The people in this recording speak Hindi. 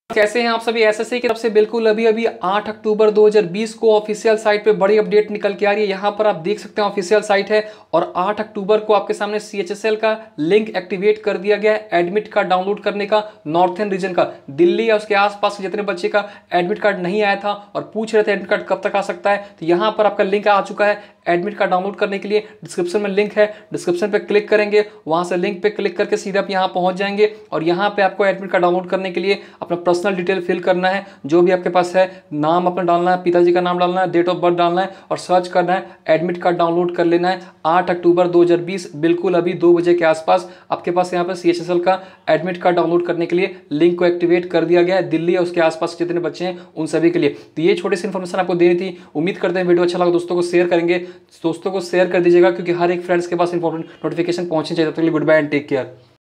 कैसे हैं आप सभी। एसएससी की तरफ से बिल्कुल अभी अभी 8 अक्टूबर 2020 को ऑफिशियल साइट पे बड़ी अपडेट निकल के आ रही है। यहाँ पर आप देख सकते हैं ऑफिशियल साइट है और 8 अक्टूबर को आपके सामने सीएचएसएल का लिंक एक्टिवेट कर दिया गया है एडमिट कार्ड डाउनलोड करने का। नॉर्थन रीजन का दिल्ली या उसके आसपास के जितने बच्चे का एडमिट कार्ड नहीं आया था और पूछ रहे थे एडमिट कार्ड कब तक आ सकता है, तो यहाँ पर आपका लिंक आ चुका है एडमिट कार्ड डाउनलोड करने के लिए। डिस्क्रिप्शन में लिंक है, डिस्क्रिप्शन पे क्लिक करेंगे, वहां से लिंक पे क्लिक करके सीधे आप यहाँ पहुंच जाएंगे और यहाँ पे आपको एडमिट कार्ड डाउनलोड करने के लिए अपना पर्सनल डिटेल फिल करना है, जो भी आपके पास है, नाम अपना डालना है, पिताजी का नाम डालना है, डेट ऑफ बर्थ डालना है और सर्च करना है, एडमिट कार्ड डाउनलोड कर लेना है। 8 अक्टूबर 2020 बिल्कुल अभी 2 बजे के आसपास आपके पास यहाँ पर सीएचएसएल का एडमिट कार्ड डाउनलोड करने के लिए लिंक को एक्टिवेट कर दिया गया है दिल्ली और उसके आसपास जितने बच्चे हैं उन सभी के लिए। तो ये छोटी सी इन्फॉर्मेशन आपको देनी थी। उम्मीद करते हैं वीडियो अच्छा लगा, दोस्तों को शेयर करेंगे, दोस्तों को शेयर कर दीजिएगा क्योंकि हर एक फ्रेंड्स के पास इंपॉर्टेंट नोटिफिकेशन पहुंचनी चाहिए। तब तक के लिए good bye and take care.